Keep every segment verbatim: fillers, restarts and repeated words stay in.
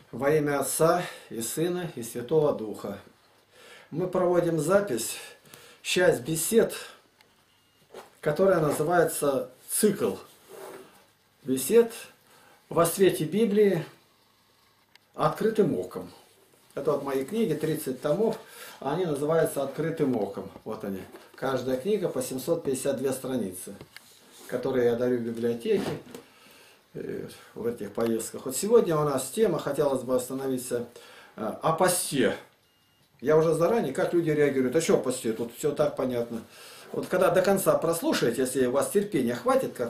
Во имя Отца и Сына и Святого Духа. Мы проводим запись, часть бесед, которая называется «Цикл бесед во свете Библии открытым оком». Это вот мои книги, тридцать томов, они называются «Открытым оком». Вот они. Каждая книга по семьсот пятьдесят две страницы, которые я дарю в библиотеке в этих поездках. Вот сегодня у нас тема, хотелось бы остановиться, о посте. Я уже заранее, как люди реагируют, а что о посте? Тут все так понятно. Вот когда до конца прослушаете, если у вас терпения хватит, как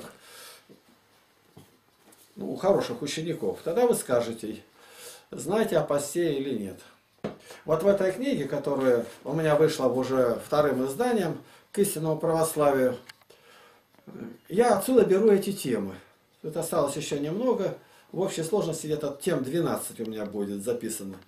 ну, у хороших учеников, тогда вы скажете, знаете о посте или нет. Вот в этой книге, которая у меня вышла уже вторым изданием к истинному православию, я отсюда беру эти темы. Тут осталось еще немного. В общей сложности где-то тем двенадцать у меня будет записано.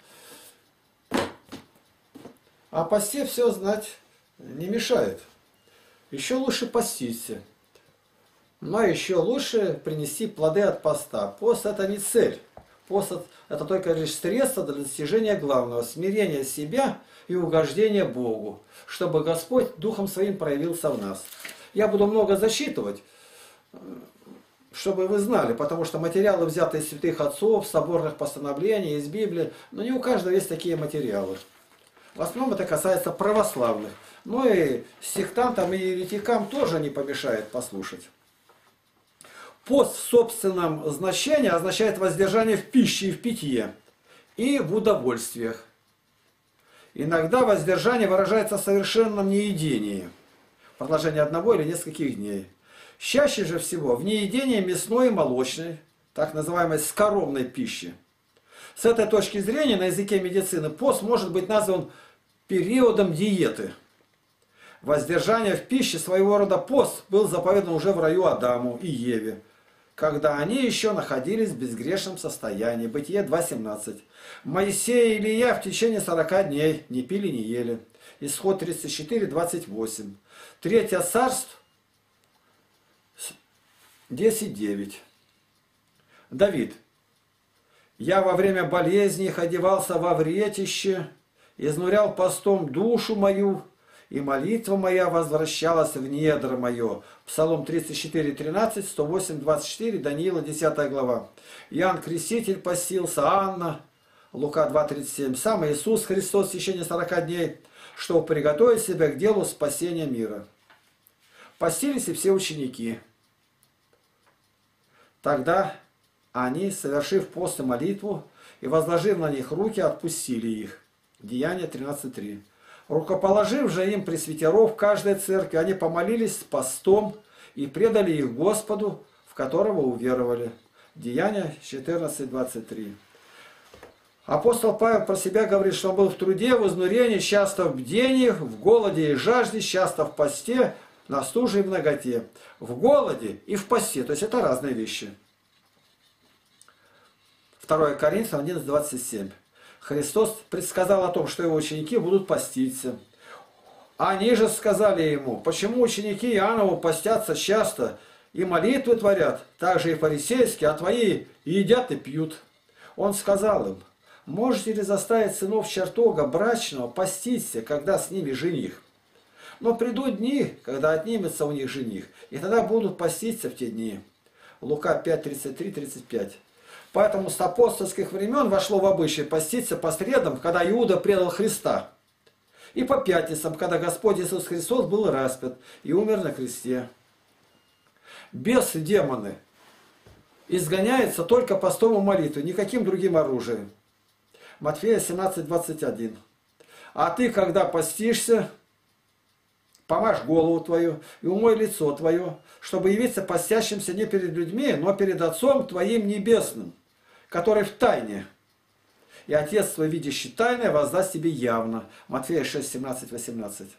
А посте все знать не мешает. Еще лучше поститься. Но еще лучше принести плоды от поста. Пост это не цель. Пост это только лишь средство для достижения главного. Смирения себя и угождения Богу. Чтобы Господь Духом Своим проявился в нас. Я буду много засчитывать, чтобы вы знали, потому что материалы взяты из святых отцов, соборных постановлений, из Библии, но не у каждого есть такие материалы. В основном это касается православных. Но и сектантам и еретикам тоже не помешает послушать. Пост в собственном значении означает воздержание в пище и в питье, и в удовольствиях. Иногда воздержание выражается в совершенном неедении, в продолжении одного или нескольких дней. Чаще же всего в неедении мясной и молочной, так называемой скоромной пищи. С этой точки зрения на языке медицины пост может быть назван периодом диеты. Воздержание в пище своего рода пост был заповедан уже в раю Адаму и Еве, когда они еще находились в безгрешном состоянии. Бытие два семнадцать. Моисей и Илья в течение сорока дней не пили, не ели. Исход тридцать четыре двадцать восемь. Третье царство десять девять. Давид. Я во время болезни их одевался во вретище, изнурял постом душу мою, и молитва моя возвращалась в недра мое. Псалом тридцать четыре тринадцать, сто восемь двадцать четыре, Даниила десятая глава. Иоанн Креститель постился, Анна, Лука два тридцать семь. Сам Иисус Христос в течение сорока дней, чтобы приготовить себя к делу спасения мира. Постились и все ученики. Тогда они, совершив пост и молитву, и возложив на них руки, отпустили их. Деяние тринадцать три. Рукоположив же им пресвитеров каждой церкви, они помолились с постом и предали их Господу, в которого уверовали. Деяние четырнадцать двадцать три. Апостол Павел про себя говорит, что он был в труде, в изнурении, часто в бдениях, в голоде и жажде, часто в посте, на стуже и в наготе. В голоде и в посте. То есть это разные вещи. второе Коринфянам одиннадцать двадцать семь. Христос предсказал о том, что его ученики будут поститься. Они же сказали ему, почему ученики Иоаннову постятся часто и молитвы творят, так же и фарисейские, а твои едят и пьют. Он сказал им, можете ли заставить сынов чертога брачного поститься, когда с ними жених? Но придут дни, когда отнимется у них жених, и тогда будут поститься в те дни. Лука пять тридцать три тридцать пять. Поэтому с апостольских времен вошло в обычай поститься по средам, когда Иуда предал Христа, и по пятницам, когда Господь Иисус Христос был распят и умер на кресте. Бесы, демоны изгоняются только постом и молитвой, никаким другим оружием. Матфея семнадцать двадцать один. А ты, когда постишься, помажь голову твою и умой лицо твое, чтобы явиться постящимся не перед людьми, но перед Отцом твоим небесным, который в тайне. И Отец твой, видящий тайное, воздаст тебе явно. Матфея шесть семнадцать восемнадцать.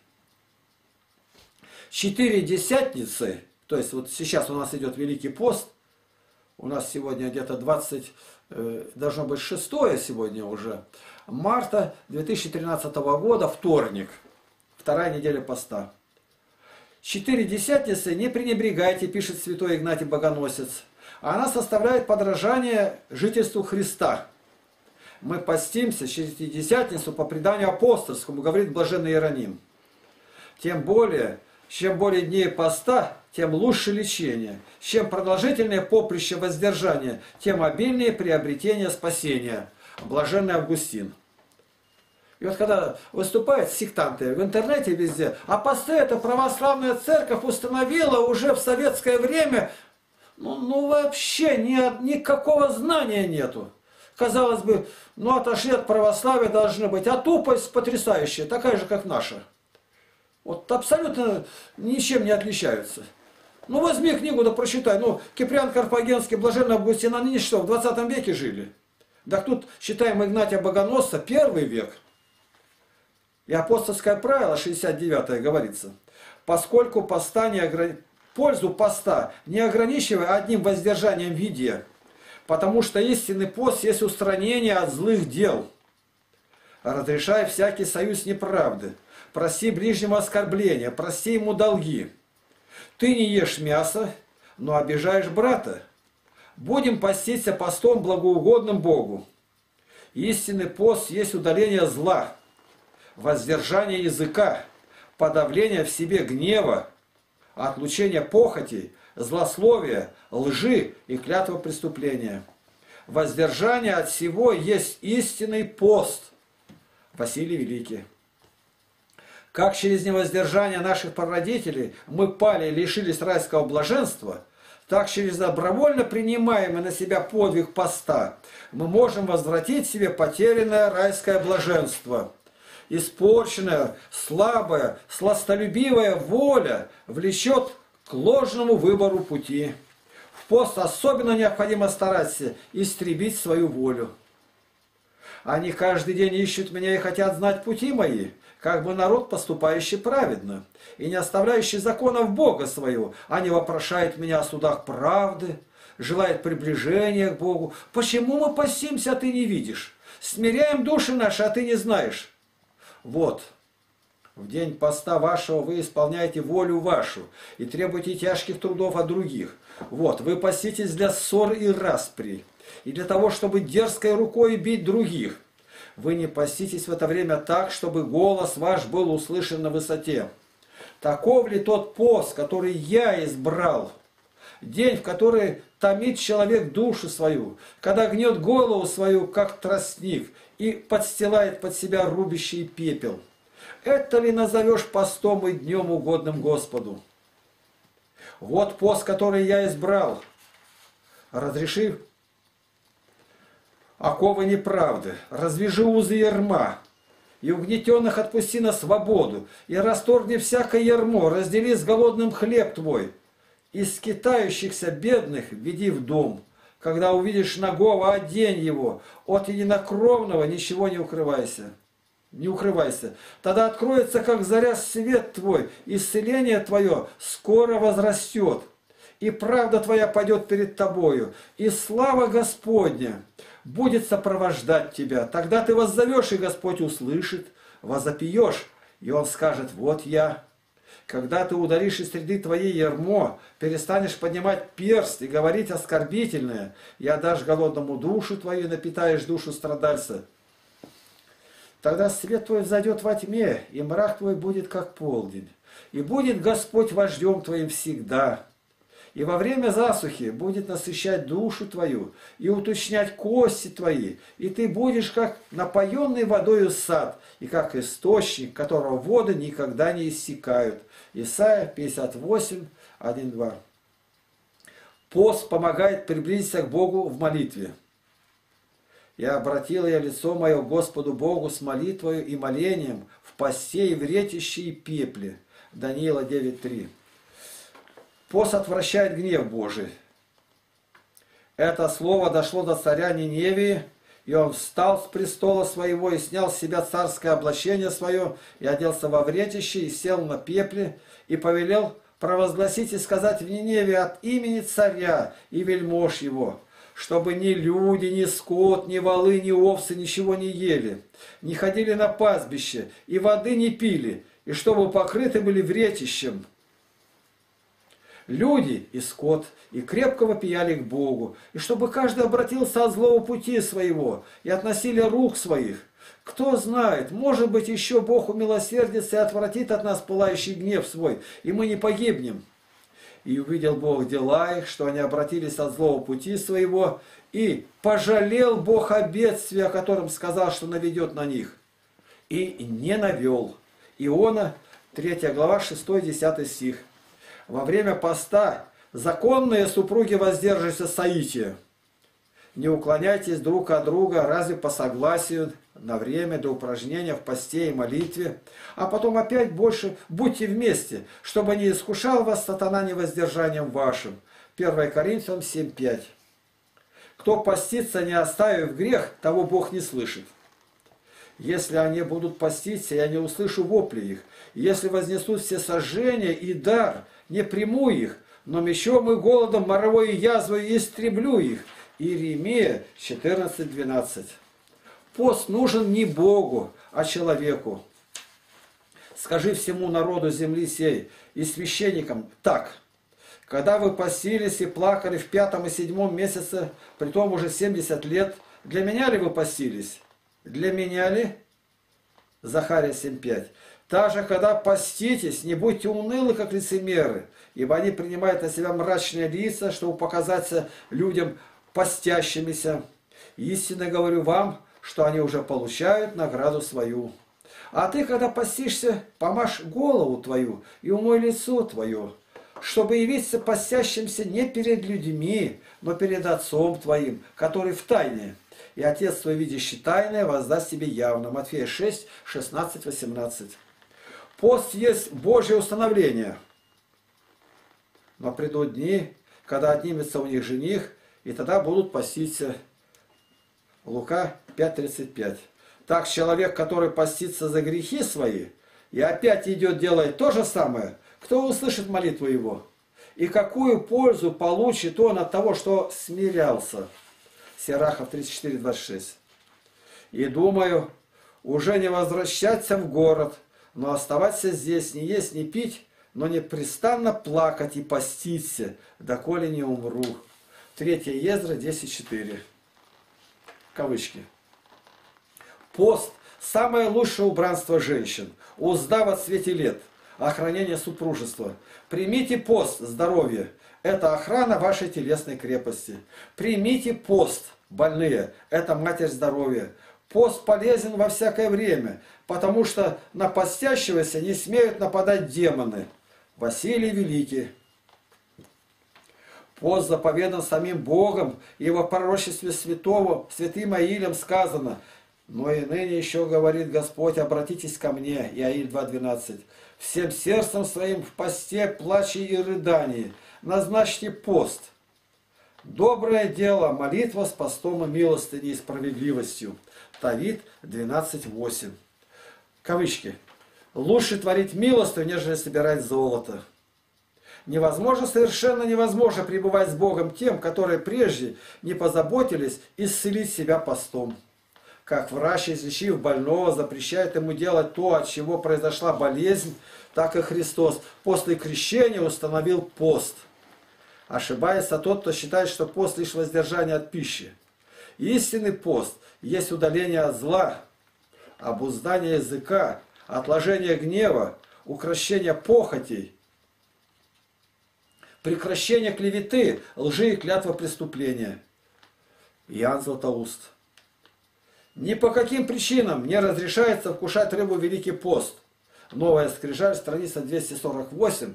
Четыре десятницы, то есть вот сейчас у нас идет Великий пост, у нас сегодня где-то двадцать, должно быть шестое сегодня уже, марта две тысячи тринадцатого года, вторник, вторая неделя поста. Четыре десятницы не пренебрегайте, пишет святой Игнатий Богоносец. Она составляет подражание жительству Христа. Мы постимся через Пятидесятницу по преданию апостольскому, говорит блаженный Иероним. Тем более, чем более дней поста, тем лучше лечение. Чем продолжительнее поприще воздержания, тем обильнее приобретение спасения. Блаженный Августин. И вот когда выступают сектанты в интернете везде, а посты это православная церковь установила уже в советское время, ну, ну вообще ни, никакого знания нету. Казалось бы, ну отошли от православия должны быть, а тупость потрясающая, такая же, как наша. Вот абсолютно ничем не отличаются. Ну возьми книгу, да прочитай. Ну, Киприан Карфагенский, блаженный Августин, они что, в двадцатом веке жили? Так тут, считаем Игнатия Богоносца, первый век. И апостольское правило, шестьдесят девятое, говорится. Поскольку поста не ограни... пользу поста не ограничивая одним воздержанием в еде, потому что истинный пост есть устранение от злых дел. Разрешай всякий союз неправды. Прости ближнего оскорбления, прости ему долги. Ты не ешь мясо, но обижаешь брата. Будем поститься постом благоугодным Богу. Истинный пост есть удаление зла, воздержание языка, подавление в себе гнева, отлучение похоти, злословия, лжи и клятва преступления. Воздержание от всего есть истинный пост. Василий Великий. Как через невоздержание наших прародителей мы пали и лишились райского блаженства, так через добровольно принимаемый на себя подвиг поста мы можем возвратить себе потерянное райское блаженство. Испорченная, слабая, сластолюбивая воля влечет к ложному выбору пути. В пост особенно необходимо стараться истребить свою волю. Они каждый день ищут меня и хотят знать пути мои, как бы народ, поступающий праведно, и не оставляющий законов Бога своего. Они вопрошают меня о судах правды, желают приближения к Богу. Почему мы постимся, а ты не видишь? Смиряем души наши, а ты не знаешь. Вот, в день поста вашего вы исполняете волю вашу и требуете тяжких трудов от других. Вот, вы поститесь для ссор и распри, и для того, чтобы дерзкой рукой бить других. Вы не поститесь в это время так, чтобы голос ваш был услышан на высоте. Таков ли тот пост, который я избрал? День, в который томит человек душу свою, когда гнет голову свою, как тростник, и подстилает под себя рубящий пепел. Это ли назовешь постом и днем угодным Господу? Вот пост, который я избрал. Разреши оковы неправды, развяжи узы ярма, и угнетенных отпусти на свободу, и расторгни всякое ярмо, раздели с голодным хлеб твой, и скитающихся бедных веди в дом. Когда увидишь нагого, одень его, от единокровного ничего не укрывайся. Не укрывайся. Тогда откроется, как заря, свет твой, исцеление твое скоро возрастет, и правда твоя пойдет перед тобою, и слава Господня будет сопровождать тебя. Тогда ты воззовешь, и Господь услышит, возопьешь, и Он скажет: вот я. Когда ты удалишь из среды твоей ярмо, перестанешь поднимать перст и говорить оскорбительное, и отдашь голодному душу твою, и напитаешь душу страдальца. Тогда свет твой взойдет во тьме, и мрак твой будет как полдень. И будет Господь вождем твоим всегда. И во время засухи будет насыщать душу твою и уточнять кости твои, и ты будешь как напоенный водою сад, и как источник, которого воды никогда не иссякают. Исайя пятьдесят восемь, один два. Пост помогает приблизиться к Богу в молитве. «И обратил я лицо мое к Господу Богу с молитвою и молением в посте и в ретище и пепле». Даниила девять три. Пост отвращает гнев Божий. Это слово дошло до царя Ниневии, и он встал с престола своего и снял с себя царское облачение свое, и оделся во вретище, и сел на пепле, и повелел провозгласить и сказать в Ниневии от имени царя и вельмож его, чтобы ни люди, ни скот, ни волы, ни овцы ничего не ели, не ходили на пастбище, и воды не пили, и чтобы покрыты были вретищем. люди и скот, и крепко вопияли к Богу, и чтобы каждый обратился от злого пути своего, и от насилия рук своих. Кто знает, может быть, еще Бог умилосердится и отвратит от нас пылающий гнев свой, и мы не погибнем. И увидел Бог дела их, что они обратились от злого пути своего, и пожалел Бог о бедствии, о котором сказал, что наведет на них, и не навел. Иона, третья глава, шестой-десятый стих. Во время поста законные супруги воздерживаются соития. Не уклоняйтесь друг от друга, разве по согласию, на время до упражнения в посте и молитве, а потом опять больше будьте вместе, чтобы не искушал вас сатана невоздержанием вашим. первое Коринфянам семь пять. Кто постится, не оставив грех, того Бог не слышит. Если они будут поститься, я не услышу вопли их. Если вознесут все сожжения и дар, не приму их, но мечом и голодом, моровой язвой истреблю их. Иеремия четырнадцать двенадцать. Пост нужен не Богу, а человеку. Скажи всему народу земли сей и священникам так. Когда вы постились и плакали в пятом и седьмом месяце, притом уже семьдесят лет, для меня ли вы постились? Для меня ли? Захария семь пять. Также, когда поститесь, не будьте унылы, как лицемеры, ибо они принимают на себя мрачные лица, чтобы показаться людям постящимися. Истинно говорю вам, что они уже получают награду свою. А ты, когда постишься, помажь голову твою и умой лицо твое, чтобы явиться постящимся не перед людьми, но перед Отцом твоим, который в тайне. И Отец твой, видящий тайное, воздаст тебе явно. Матфея шесть, шестнадцать, восемнадцать. Пост есть Божье установление. Но придут дни, когда отнимется у них жених, и тогда будут поститься. Лука пять тридцать пять. Так человек, который постится за грехи свои, и опять идет делать то же самое, кто услышит молитву его? И какую пользу получит он от того, что смирялся? Сирахов тридцать четыре двадцать шесть. И думаю, уже не возвращаться в город, но оставаться здесь, не есть, не пить, но непрестанно плакать и поститься, доколе не умру. третье Ездра десять четыре. Кавычки. Пост – самое лучшее убранство женщин, узда во цвете лет, охранение супружества. Примите пост, здоровье. Это охрана вашей телесной крепости. Примите пост, больные. Это матерь здоровья. Пост полезен во всякое время, потому что на постящегося не смеют нападать демоны. Василий Великий. Пост заповедан самим Богом, и во пророчестве святого, святым Аилем сказано: «Но и ныне еще говорит Господь, обратитесь ко мне». Иаиль два двенадцать. «Всем сердцем своим в посте, плаче и рыдании назначьте пост. Доброе дело, молитва с постом и милостыней и справедливостью». Тавит двенадцать восемь. Кавычки. «Лучше творить милостыню, нежели собирать золото». Невозможно, совершенно невозможно пребывать с Богом тем, которые прежде не позаботились исцелить себя постом. Как врач, излечив больного, запрещает ему делать то, от чего произошла болезнь, так и Христос после крещения установил пост. Ошибается тот, кто считает, что пост лишь воздержание от пищи. Истинный пост есть удаление от зла, обуздание языка, отложение гнева, укрощение похотей, прекращение клеветы, лжи и клятва преступления. Иоанн Златоуст. Ни по каким причинам не разрешается вкушать рыбу в Великий пост. Новая скрижаль, страница двести сорок восемь.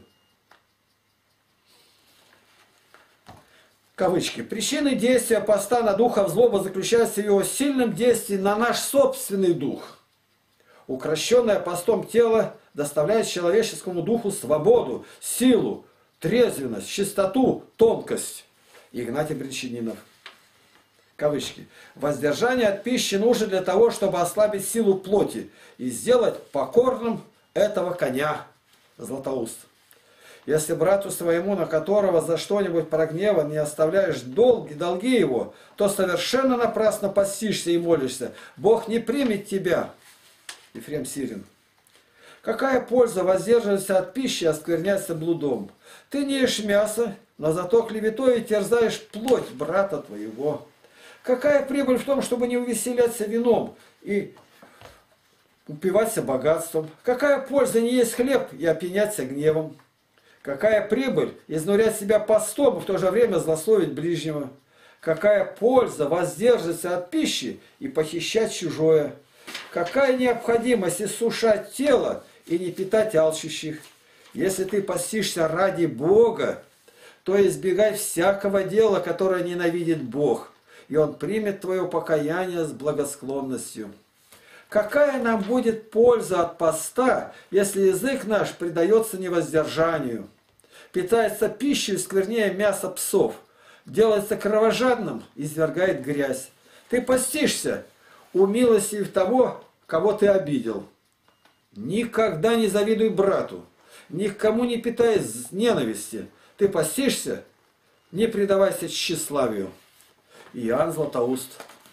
Кавычки. Причины действия поста на духа злоба заключаются в его сильном действии на наш собственный дух. Укращенное постом тело доставляет человеческому духу свободу, силу, трезвенность, чистоту, тонкость. Игнатий Брянчанинов. Кавычки. Воздержание от пищи нужно для того, чтобы ослабить силу плоти и сделать покорным этого коня. Златоуст. Если брату своему, на которого за что-нибудь прогневан, не оставляешь долги, долги его, то совершенно напрасно постишься и молишься. Бог не примет тебя. Ефрем Сирин. Какая польза воздерживаться от пищи и оскверняться блудом? Ты не ешь мясо, но зато клеветой терзаешь плоть брата твоего. Какая прибыль в том, чтобы не увеселяться вином и упиваться богатством? Какая польза не есть хлеб и опьяняться гневом? Какая прибыль изнурять себя постом и в то же время злословить ближнего? Какая польза воздерживаться от пищи и похищать чужое? Какая необходимость иссушать тело и не питать алчущих? Если ты постишься ради Бога, то избегай всякого дела, которое ненавидит Бог, и Он примет твое покаяние с благосклонностью. Какая нам будет польза от поста, если язык наш предается невоздержанию, питается пищей, сквернее мяса псов, делается кровожадным, извергает грязь? Ты постишься, умилостив того, кого ты обидел. Никогда не завидуй брату, ни к кому не питай ненависти. Ты постишься, не предавайся тщеславию. Иоанн Златоуст.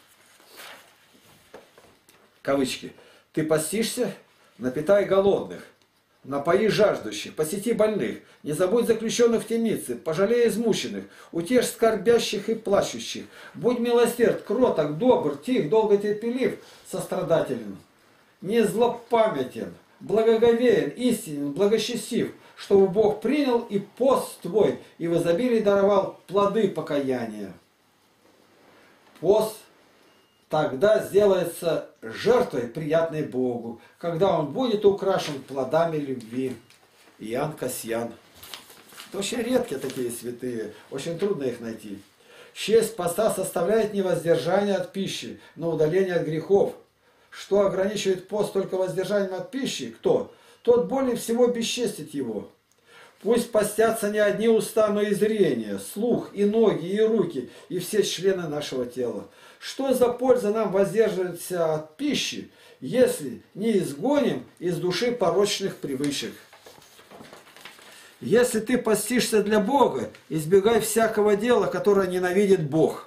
Кавычки. Ты постишься, напитай голодных, напои жаждущих, посети больных, не забудь заключенных в темнице, пожалей измученных, утешь скорбящих и плачущих, будь милосерд, кроток, добр, тих, долготерпелив, сострадателен, не злопамятен, благоговеен, истинен, благочестив, чтобы Бог принял и пост твой, и в изобилии даровал плоды покаяния. Пост тогда сделается жертвой, приятной Богу, когда он будет украшен плодами любви. Иоанн Касьян. Это очень редкие такие святые, очень трудно их найти. Честь поста составляет не воздержание от пищи, но удаление от грехов. Что ограничивает пост только воздержанием от пищи? Кто? Тот более всего бесчестит его. Пусть постятся не одни уста, но и зрение, слух, и ноги, и руки, и все члены нашего тела. Что за польза нам воздерживаться от пищи, если не изгоним из души порочных привычек? Если ты постишься для Бога, избегай всякого дела, которое ненавидит Бог.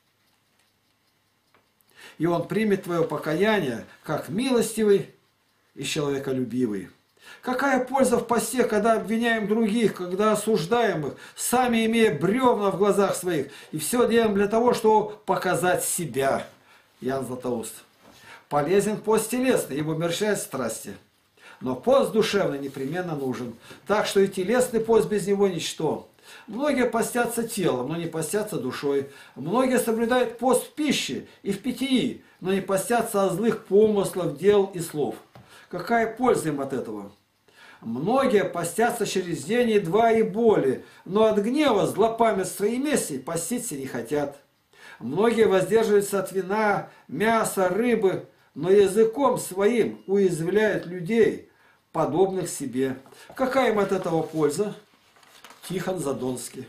И Он примет твое покаяние, как милостивый и человеколюбивый. Какая польза в посте, когда обвиняем других, когда осуждаем их, сами имея бревна в глазах своих, и все делаем для того, чтобы показать себя. Иоанн Златоуст. Полезен пост телесный, ибо умерщвляет страсти. Но пост душевный непременно нужен. Так что и телесный пост без него ничто. Многие постятся телом, но не постятся душой. Многие соблюдают пост в пище и в питьи, но не постятся от злых помыслов, дел и слов. Какая польза им от этого? Многие постятся через день и два и более, но от гнева, злопамятства и мести поститься не хотят. Многие воздерживаются от вина, мяса, рыбы, но языком своим уязвляют людей, подобных себе. Какая им от этого польза? Тихон Задонский.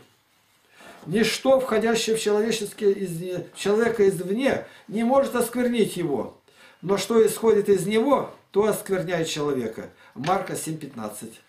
Ничто, входящее в человеческое из... человека извне, не может осквернить его, но что исходит из него, то оскверняет человека. Марка семь пятнадцать.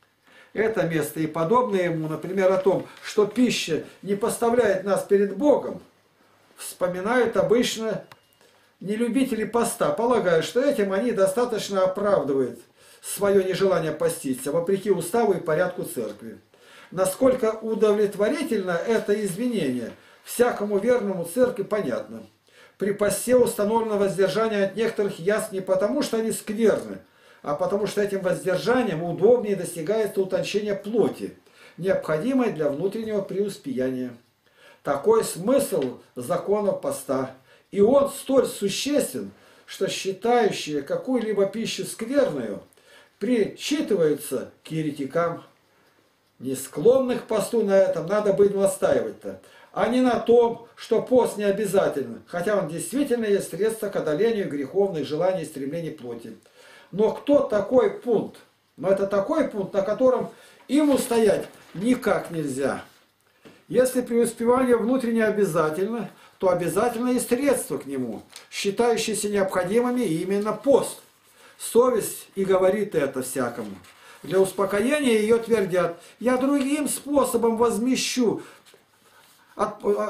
Это место и подобное ему, например, о том, что пища не поставляет нас перед Богом, вспоминают обычно нелюбители поста, полагая, что этим они достаточно оправдывают свое нежелание поститься, вопреки уставу и порядку церкви. Насколько удовлетворительно это извинение, всякому верному церкви понятно. При посте установлено воздержание от некоторых яств не потому, что они скверны, а потому что этим воздержанием удобнее достигается утончение плоти, необходимое для внутреннего преуспеяния. Такой смысл законов поста. И он столь существен, что считающие какую-либо пищу скверную причитываются к еретикам. Не склонных к посту на этом надо быть настаивать-то, а не на том, что пост не обязателен, хотя он действительно есть средство к одолению греховных желаний и стремлений плоти. Но кто такой пункт? Но это такой пункт, на котором им устоять никак нельзя. Если преуспевание внутренне обязательно, то обязательно и средства к нему, считающиеся необходимыми именно пост. Совесть и говорит это всякому. Для успокоения ее твердят: я другим способом возмещу от,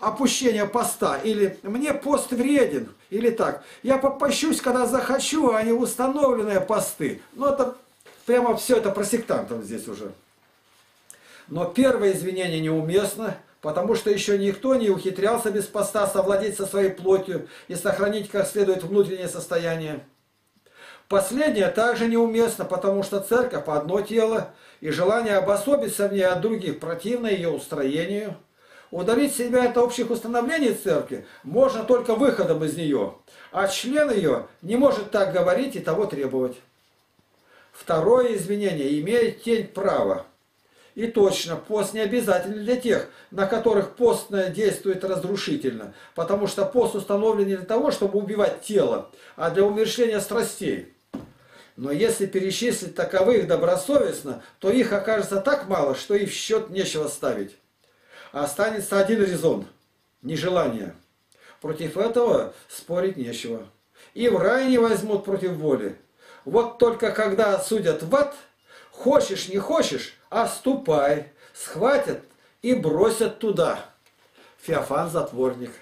опущение поста, или мне пост вреден, или так. Я попощусь, когда захочу, а не установленные посты. Ну, это прямо все это про сектантов здесь уже. Но первое извинение неуместно, потому что еще никто не ухитрялся без поста совладеть со своей плотью и сохранить как следует внутреннее состояние. Последнее также неуместно, потому что церковь одно тело, и желание обособиться в ней от других противно ее устроению. Удалить себя от общих установлений церкви можно только выходом из нее, а член ее не может так говорить и того требовать. Второе извинение имеет тень права. И точно, пост не обязателен для тех, на которых постное действует разрушительно, потому что пост установлен не для того, чтобы убивать тело, а для умерщвления страстей. Но если перечислить таковых добросовестно, то их окажется так мало, что и в счет нечего ставить. Останется один резон – нежелание. Против этого спорить нечего. И в рай не возьмут против воли. Вот только когда судят в ад, хочешь не хочешь, а ступай, схватят и бросят туда. Феофан Затворник.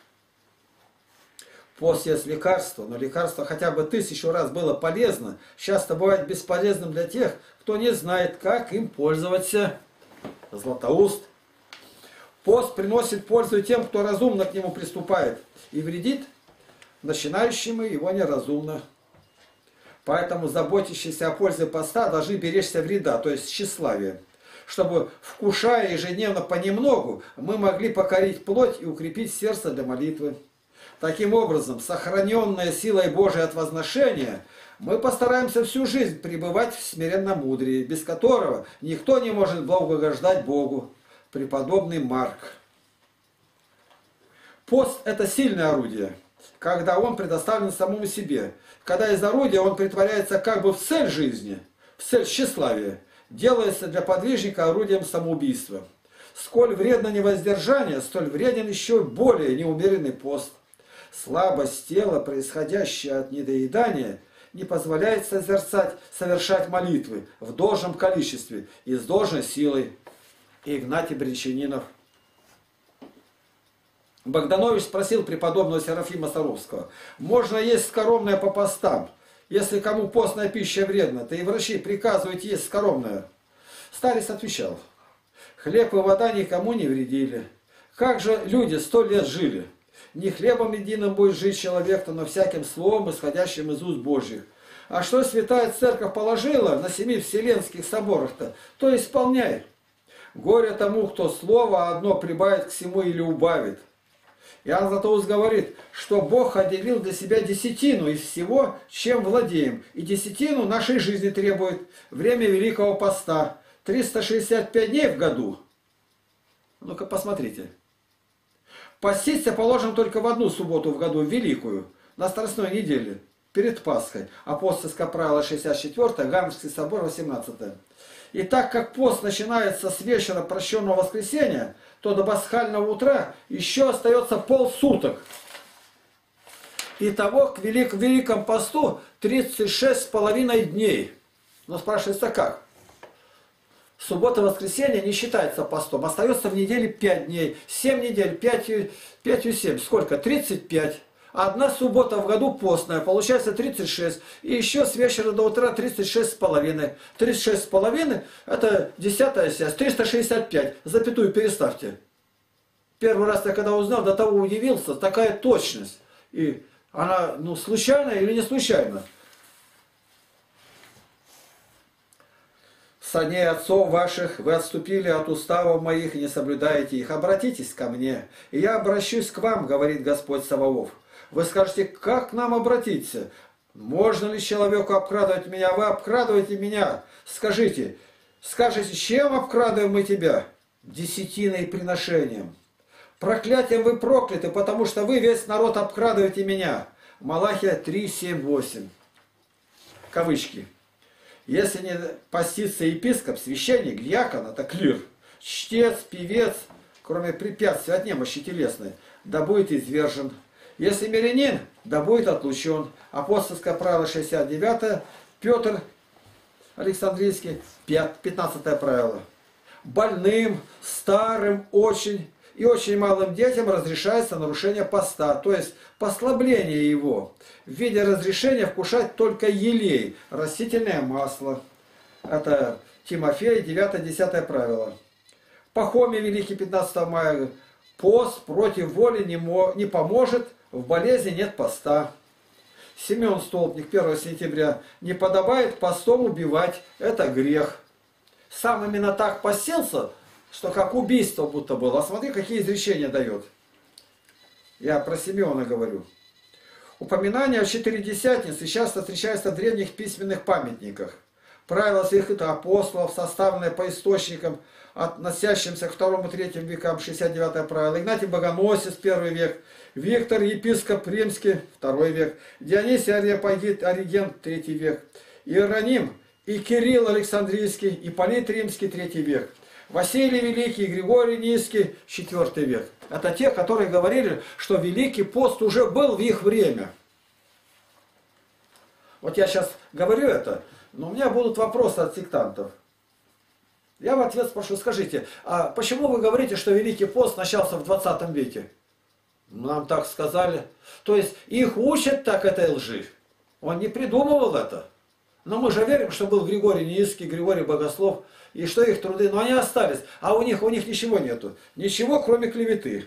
Пост есть лекарство, но лекарство хотя бы тысячу раз было полезно, часто бывает бесполезным для тех, кто не знает, как им пользоваться. Златоуст. Пост приносит пользу тем, кто разумно к нему приступает, и вредит начинающему его неразумно. Поэтому заботящиеся о пользе поста должны беречься вреда, то есть тщеславия, чтобы, вкушая ежедневно понемногу, мы могли покорить плоть и укрепить сердце для молитвы. Таким образом, сохраненная силой Божией от возношения, мы постараемся всю жизнь пребывать в смиренном мудрии, без которого никто не может благоугождать Богу. Преподобный Марк. Пост – это сильное орудие, когда он предоставлен самому себе. Когда из орудия он притворяется как бы в цель жизни, в цель тщеславия, делается для подвижника орудием самоубийства. Сколь вредно невоздержание, столь вреден еще более неумеренный пост. Слабость тела, происходящая от недоедания, не позволяет созерцать, совершать молитвы в должном количестве и с должной силой. Игнатий Брянчанинов. Богданович спросил преподобного Серафима Саровского: можно есть скоромное по постам? Если кому постная пища вредна, то и врачи приказывают есть скоромное. Старец отвечал: хлеб и вода никому не вредили. Как же люди сто лет жили? Не хлебом единым будет жить человек, но всяким словом, исходящим из уст Божьих. А что Святая Церковь положила на семи вселенских соборах-то, то исполняй. Горе тому, кто слово одно прибавит к всему или убавит. Иоанн Златоуст говорит, что Бог отделил для себя десятину из всего, чем владеем. И десятину нашей жизни требует время Великого Поста. триста шестьдесят пять дней в году. Ну-ка посмотрите. Поститься положим только в одну субботу в году, в Великую, на Страстной неделе, перед Пасхой. Апостольское правило шестьдесят четвёртое, Гамбургский собор восемнадцатое. И так как пост начинается с вечера прощенного воскресенья, то до пасхального утра еще остается полсуток. Итого к велик, Великому посту тридцать шесть с половиной дней. Но спрашивается как? Суббота-воскресенье не считается постом. Остается в неделе пять дней. семь недель, пять и семь. Сколько? тридцать пять. Одна суббота в году постная, получается тридцать шесть. И еще с вечера до утра тридцать шесть с половиной. тридцать шесть с половиной это десятая часть. триста шестьдесят пять. Запятую переставьте. Первый раз я когда узнал, до того удивился. Такая точность. И она, ну, случайно или не случайно? Со дней отцов ваших вы отступили от уставов моих и не соблюдаете их. Обратитесь ко мне, и я обращусь к вам, говорит Господь Саваоф. Вы скажете, как к нам обратиться? Можно ли человеку обкрадывать меня? Вы обкрадываете меня. Скажите, скажите, чем обкрадываем мы тебя? Десятиной и приношением. Проклятием вы прокляты, потому что вы весь народ обкрадываете меня. Малахия три, семь, восемь. Кавычки. Если не постится епископ, священник, диакон, это клир, чтец, певец, кроме препятствий от немощи телесной, да будет извержен. Если мирянин, да будет отлучен. Апостольское правило шестьдесят девятое, Петр Александрийский, пятнадцатое правило. Больным, старым очень И очень малым детям разрешается нарушение поста, то есть послабление его в виде разрешения вкушать только елей, растительное масло. Это Тимофея, девятое-десятое правило. Пахомий Великий, пятнадцатого мая. Пост против воли не, мо, не поможет, в болезни нет поста. Семен Столпник, первого сентября. Не подобает постом убивать, это грех. Сам именно так постился, что как убийство будто было. А смотри, какие изречения дает. Я про Симеона говорю. Упоминание о Четыредесятнице часто встречается в древних письменных памятниках. Правила святых апостолов, составленные по источникам, относящимся к второму-третьему векам, шестьдесят девятое правило. Игнатий Богоносец, первый век. Виктор, епископ Римский, второй век. Дионисий Ареопагит, Ориген, третий век. Иероним и Кирилл Александрийский, Ипполит Римский, третий век. Василий Великий, Григорий Низкий, четвертый век. Это те, которые говорили, что Великий пост уже был в их время. Вот я сейчас говорю это, но у меня будут вопросы от сектантов. Я в ответ спрошу, скажите, а почему вы говорите, что Великий пост начался в двадцатом веке? Нам так сказали. То есть их учат так этой лжи. Он не придумывал это. Но мы же верим, что был Григорий Низкий, Григорий Богослов, и что их труды, но они остались. А у них, у них ничего нету. Ничего, кроме клеветы.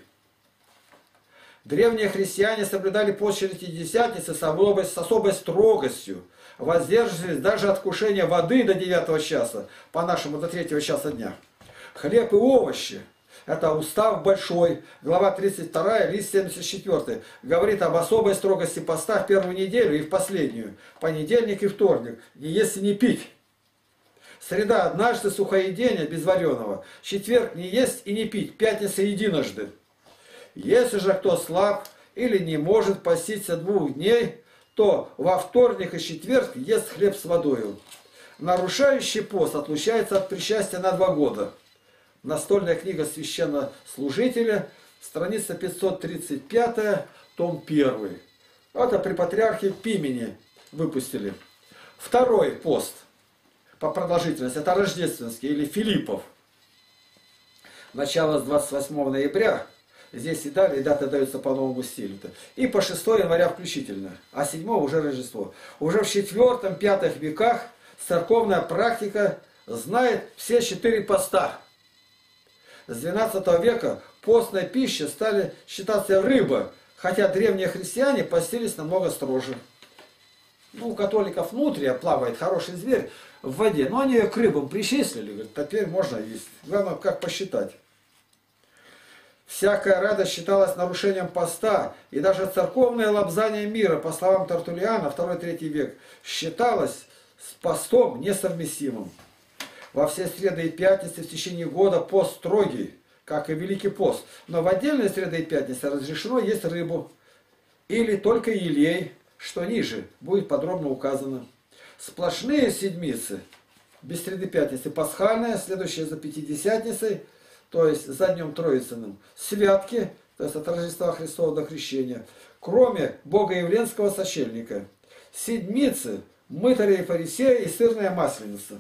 Древние христиане соблюдали пост Четыредесятницы с особой, с особой строгостью. Воздерживались даже от вкушения воды до девятого часа, по-нашему до третьего часа дня. Хлеб и овощи. Это устав большой, глава тридцать вторая, лист семьдесят четыре. Говорит об особой строгости поста в первую неделю и в последнюю. Понедельник и вторник. Не есть и не пить. Среда однажды сухоедение без вареного. Четверг не есть и не пить. Пятница единожды. Если же кто слаб или не может поститься двух дней, то во вторник и четверг ест хлеб с водою. Нарушающий пост отлучается от причастия на два года. Настольная книга священнослужителя, страница пятьсот тридцать пятая, том первый. Это при патриархе Пимене выпустили. Второй пост по продолжительности, это рождественский или Филиппов. Начало с двадцать восьмого ноября. Здесь и далее дата дается по новому стилю. И по шестого января включительно. А седьмого уже Рождество. Уже в четвёртом-пятом веках церковная практика знает все четыре поста. С двенадцатого века постной пищей стали считаться рыба, хотя древние христиане постились намного строже. Ну, у католиков внутри плавает хороший зверь в воде, но они ее к рыбам причислили, говорят, теперь можно есть. Главное, как посчитать. Всякая радость считалась нарушением поста, и даже церковное лобзание мира, по словам Тертуллиана, второй-третий век, считалось с постом несовместимым. Во все среды и пятницы в течение года пост строгий, как и Великий пост. Но в отдельные среды и пятницы разрешено есть рыбу или только елей, что ниже будет подробно указано. Сплошные седмицы, без среды пятницы, пасхальная, следующая за Пятидесятницей, то есть за Днем Троицыным, святки, то есть от Рождества Христова до Крещения, кроме богоявленского сочельника, седмицы, мытаря и фарисея и сырная масленица.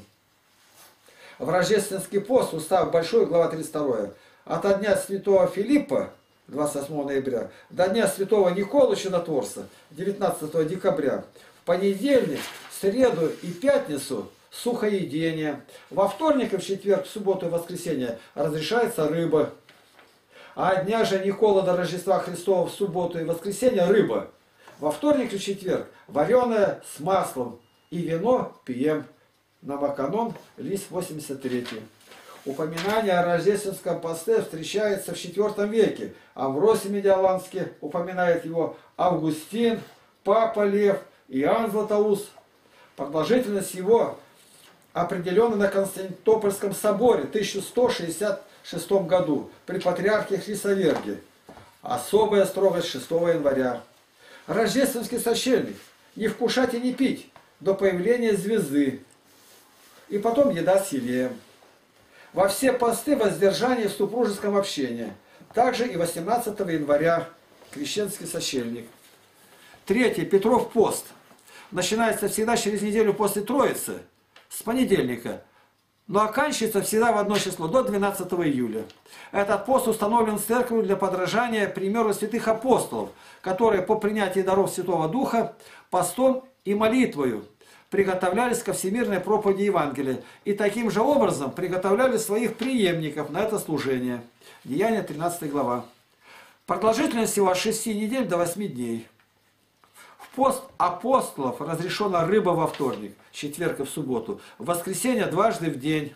В рождественский пост, устав большой, глава тридцать вторая, от дня святого Филиппа, двадцать восьмого ноября, до дня святого Николы Чудотворца, девятнадцатого декабря, в понедельник, среду и пятницу сухоедение, во вторник и в четверг, в субботу и воскресенье разрешается рыба, а от дня же Никола до Рождества Христова в субботу и воскресенье рыба, во вторник и в четверг вареное с маслом и вино пьем. Новоканон, лист восемьдесят три. Упоминание о рождественском посте встречается в четвёртом веке. Амвросий Медиаланский упоминает его, Августин, Папа Лев, Иоанн Златоуст. Продолжительность его определена на Константинопольском соборе в тысяча сто шестьдесят шестом году при патриархе Хрисоверге. Особая строгость шестого января. Рождественский сочельник. Не вкушать и не пить до появления звезды. И потом еда с елеем. Во все посты воздержание в супружеском общении. Также и восемнадцатого января крещенский сочельник. Третий. Петров пост. Начинается всегда через неделю после Троицы. С понедельника. но оканчивается всегда в одно число, до двенадцатого июля. Этот пост установлен церковью для подражания примеру святых апостолов, которые по принятии даров Святого Духа постом и молитвою приготовлялись ко всемирной проповеди Евангелия и таким же образом приготовляли своих преемников на это служение. Деяния тринадцатая глава. Продолжительность его от шести недель до восьми дней. В пост апостолов разрешена рыба во вторник, четверг и в субботу, в воскресенье дважды в день.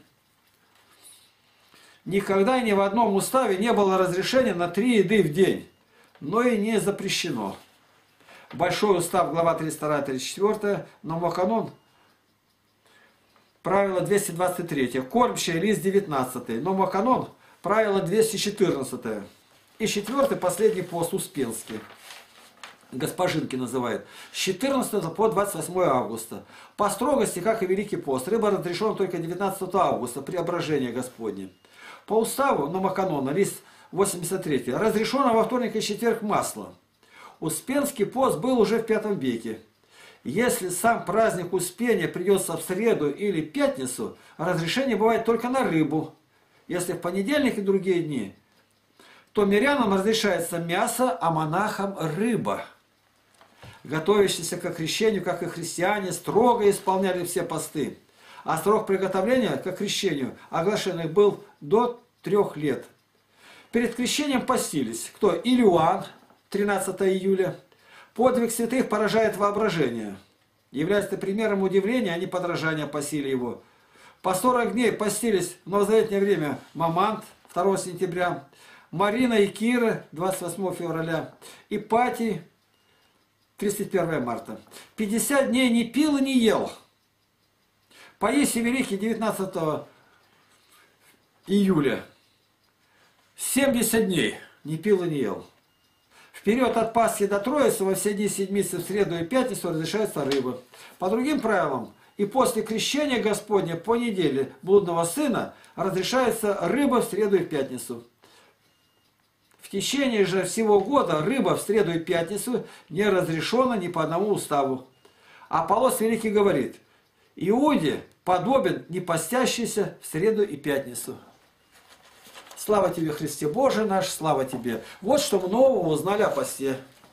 Никогда ни в одном уставе не было разрешения на три еды в день, но и не запрещено. Большой устав, глава тридцать вторая тридцать четвёртая, Номоканон, правило двести двадцать три, кормчая, лист девятнадцатый, Номоканон, правило двести четырнадцатое. И четвертый, последний пост Успенский. Госпожинки называют. С четырнадцатого по двадцать восьмое августа. По строгости, как и Великий пост, рыба разрешена только девятнадцатого августа, преображение Господне. По уставу Номоканона, лист восемьдесят три, разрешено во вторник и четверг масло. Успенский пост был уже в пятом веке. Если сам праздник Успения придется в среду или пятницу, разрешение бывает только на рыбу. Если в понедельник и другие дни, то мирянам разрешается мясо, а монахам рыба. Готовящиеся к крещению, как и христиане, строго исполняли все посты. А срок приготовления к крещению оглашенных был до трех лет. Перед крещением постились кто? Илюан, тринадцатого июля. Подвиг святых поражает воображение. Является примером удивления, а не подражания по силе его. По сорок дней постились в новозаветное время Мамант, второго сентября, Марина и Кира, двадцать восьмого февраля, и Пати, тридцать первого марта. пятьдесят дней не пил и не ел. Паисий Великий, девятнадцатого июля. семьдесят дней не пил и не ел. В период от Пасхи до Троицы во все дни седмицы в среду и пятницу разрешается рыба. По другим правилам, и после крещения Господня по неделе блудного сына разрешается рыба в среду и в пятницу. В течение же всего года рыба в среду и пятницу не разрешена ни по одному уставу. Аполлос Великий говорит: Иуде подобен не постящийся в среду и пятницу. Слава тебе, Христе Боже наш, слава тебе. Вот что мы нового узнали о посте.